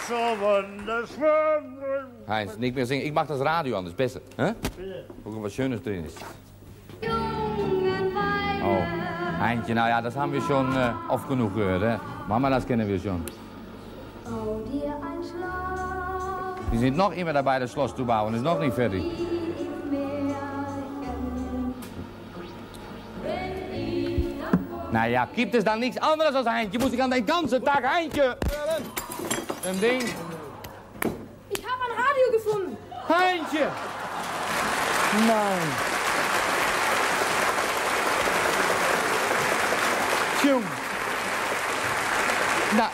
so wunderschön. Heinz, nicht mehr singen. Ich mach das Radio an, das ist besser. Hä? Gucken, was Schönes drin ist. Oh, Heintje, nou ja, das haben wir schon oft genug gehört. Hè? Mama, das kennen wir schon. Wir sind noch immer dabei, das Schloss zu bauen. Ist noch nicht fertig. Naja, gibt es dann nichts anderes als Heintje? Muss ich an den ganzen Tag Heintje? Ein Ding. Ich habe ein Radio gefunden. Heintje! Nein. Tjong. Nou,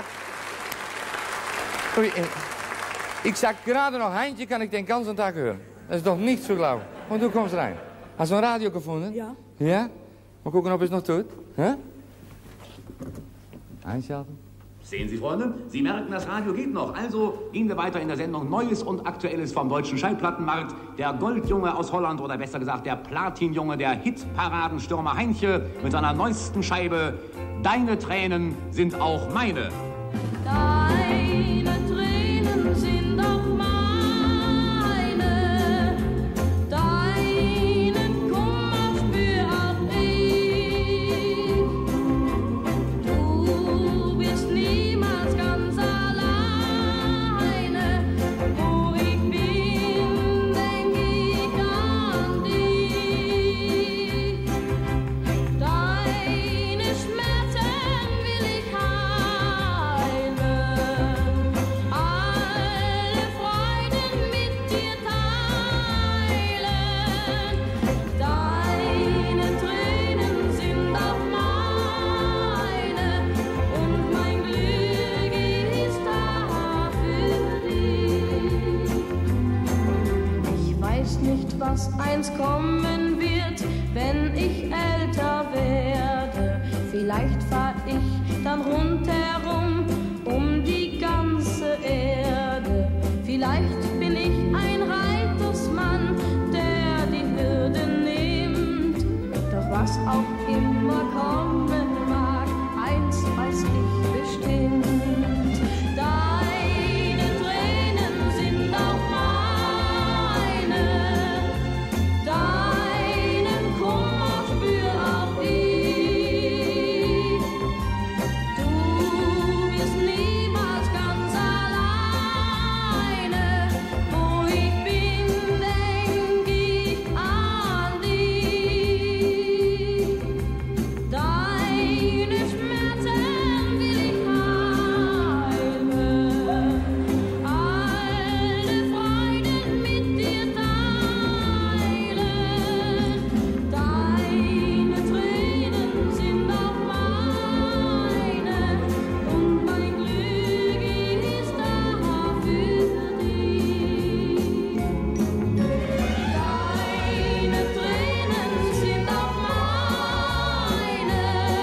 ich sag gerade noch, Heintje kann ich den ganzen Tag hören. Das ist doch nicht zu glauben. Und du kommst rein. Hast du ein Radio gefunden? Ja. Ja? Mal gucken, ob es noch tut. Hä? Einschalten. Sehen Sie, Freunde, Sie merken, das Radio geht noch. Also gehen wir weiter in der Sendung Neues und Aktuelles vom deutschen Schallplattenmarkt. Der Goldjunge aus Holland, oder besser gesagt der Platinjunge, der Hitparadenstürmer Heintje mit seiner neuesten Scheibe Deine Tränen sind auch meine. Deine Tränen sind auch meine, deinen Kummer spür auch ich. Du bist niemals ganz alleine, wo ich bin, denk ich an dich. Deine Schmerzen will ich heilen, alle Freuden mit dir teilen. Deine Tränen sind auch meine und mein Glück ist da für dich. Ich weiß nicht, was einst kommen wird, wenn ich älter werde. Vielleicht fahr ich dann rundherum um die ganze Erde. Vielleicht bin ich ein Reitersmann, der die Hürde nimmt. Doch was auch immer kommen mag, eins weiß ich bestimmt. Deine Tränen sind auch meine, deinen Kummer spür auch ich. Du bist niemals ganz alleine, wo ich bin, denk ich an dich. Deine Schmerzen will ich heilen, alle Freuden mit dir teilen. Deine Tränen sind auch meine und mein Glück ist da für dich. Deine Tränen sind auch meine,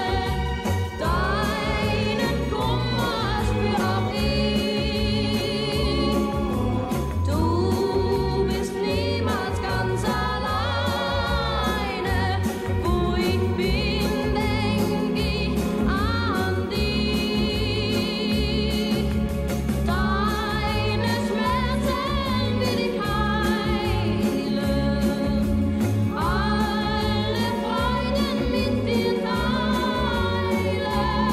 deinen Kummer spür auch ich. Du bist niemals ganz alleine, wo ich bin, denk ich an dich. Deine Schmerzen will ich heilen, alle Freuden mit dir teilen.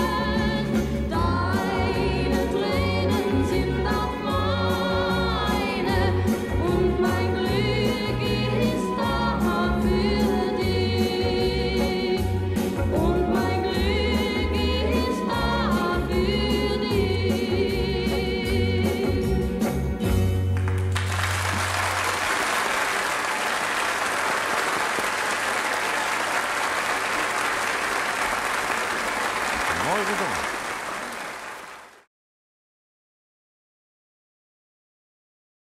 Deine Tränen sind auch meine und mein Glück ist da für dich. Und mein Glück ist da für dich. Mooi gezongen.